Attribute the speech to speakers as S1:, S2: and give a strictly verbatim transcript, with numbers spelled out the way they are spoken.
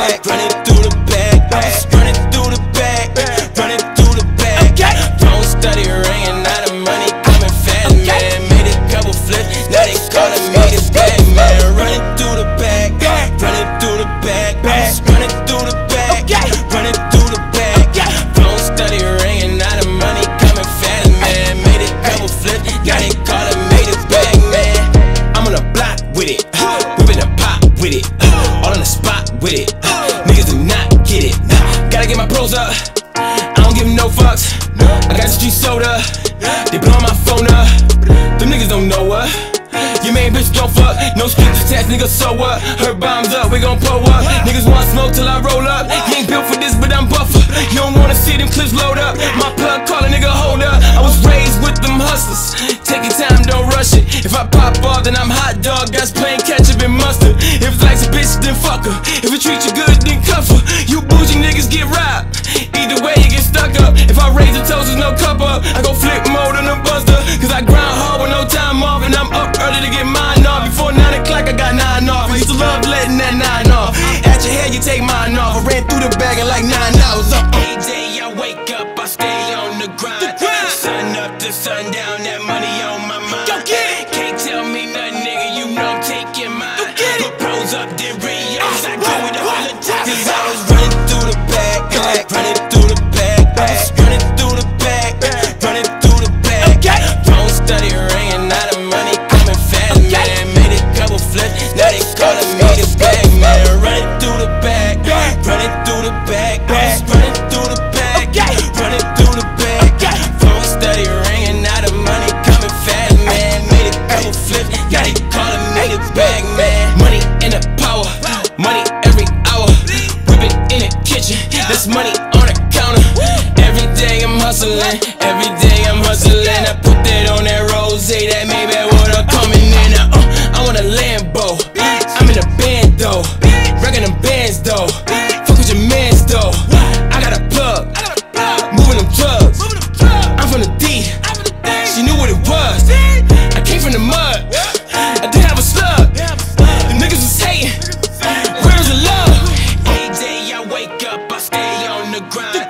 S1: bag, running through the bag, I was running through the bag, running through the bag. Phone steady ringing, now the money coming fast, man. Made a couple flips, now they calling me the bag man. Running through the bag, running through the bag, I was running through the bag, running through the bag. Phone steady ringing, now the money coming fast, man. Made a couple flips, now they calling me the bag man. I'm on the block with it, whipping a pop with it, all on the spot with it. Niggas do not get it. Gotta get my pros up, I don't give no fucks. I got the street soda, they blowin' my phone up. Them niggas don't know what. Your main bitch don't fuck, no strings attached, nigga, so what? Her bombs up, we gon' pull up. Niggas want smoke till I roll up. You ain't built for this, but I'm buffer. You don't wanna see them clips load up. My plug call a nigga, hold up. I was raised with them hustlers. Take your time, don't rush it. If I pop off, then I'm hot dog. That's plain ketchup and mustard. If life's a bitch, then fuck her. If it treat you good, then cuff her. You bougie niggas get robbed. Either way, you get stuck up. If I raise the toast, there's no cup up. I go flip mode on the buster. Cause I grind hard with no time off. And I'm up early to get mine off. Before nine o'clock, I got nine off. I used to love letting that nine off. At your head, you take mine off. I ran through the bag in like nine hours. Up. Every day I wake up, I stay on the grind. The grind. Sun up to sundown, that money on my mind. Go get it. Can't tell me nothing, nigga. You know I'm taking mine. Go get it. Put pros up, then re-ups. I do it all the time. Cause I was running through the bag, running through the bag. I was running through the bag, running through the bag. Phone steady ringing, now the money coming fast, man. Made a couple flips, now they calling me the bag man. Running through the bag, running through the bag. I was running through the bag, running through the bag. Phone steady ringing, now the money coming fast, man. Made a couple flips, now they calling me the bag man. Money in the power, money every hour. Whip it in the kitchen, that's money on the counter. Every day I'm hustling, every day I'm hustling. I put that on that rose, that maybe water coming in. Uh, I want a Lambo, I'm in a band though, rockin' them bands though. Fuck with your mans though. I got a plug, moving them drugs. I'm from the D, she knew what it was. I came from the mud, I didn't have a slug. The niggas was hating, where's the love? Every day I wake up, I stay on the grind.